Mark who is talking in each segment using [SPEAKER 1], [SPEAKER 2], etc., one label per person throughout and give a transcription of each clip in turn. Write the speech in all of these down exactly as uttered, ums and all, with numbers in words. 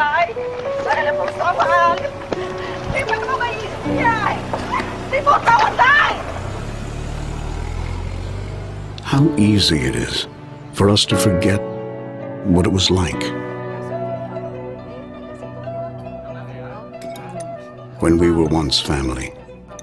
[SPEAKER 1] 仔，所以你冇手啊！你唔係咁嘅意思啊！你冇手啊，仔！
[SPEAKER 2] How easy it is for us to forget what it was like when we were once family.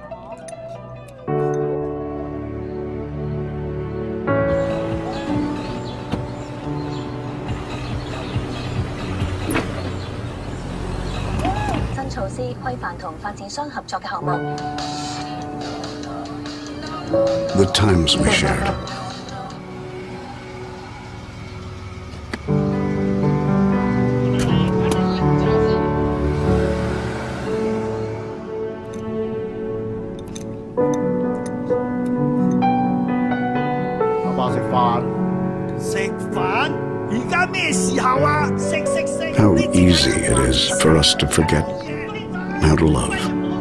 [SPEAKER 2] The times we shared. How easy it is for us to forget how to love.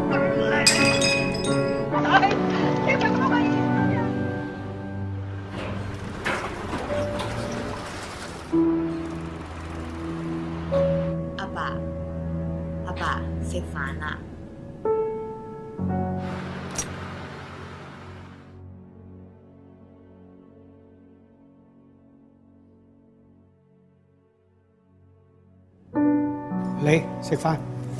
[SPEAKER 3] Abba, Abba, 食飯啦。
[SPEAKER 4] 嚟食飯。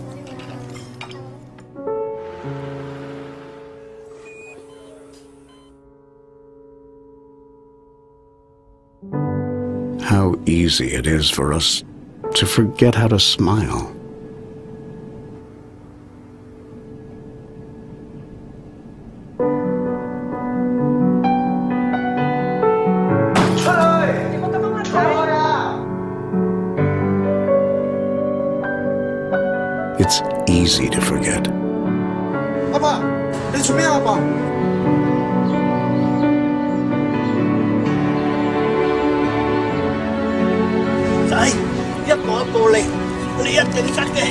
[SPEAKER 2] How easy it is for us to forget how to smile. It's easy to forget.
[SPEAKER 4] 阿爸，你做咩啊？阿爸？
[SPEAKER 5] 仔，一步一步嚟，你一定得嘅。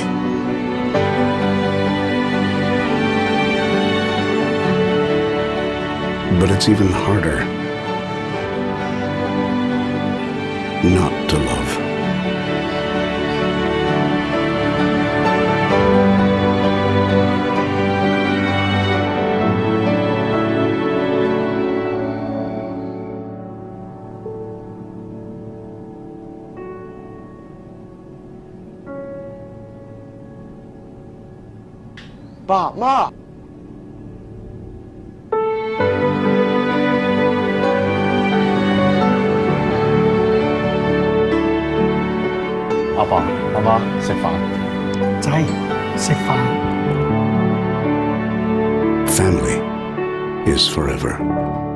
[SPEAKER 2] But it's even harder not to love.
[SPEAKER 4] Ba, Ma.
[SPEAKER 6] Papa, Mama, 食飯。
[SPEAKER 4] 仔，食飯。
[SPEAKER 2] Family is forever.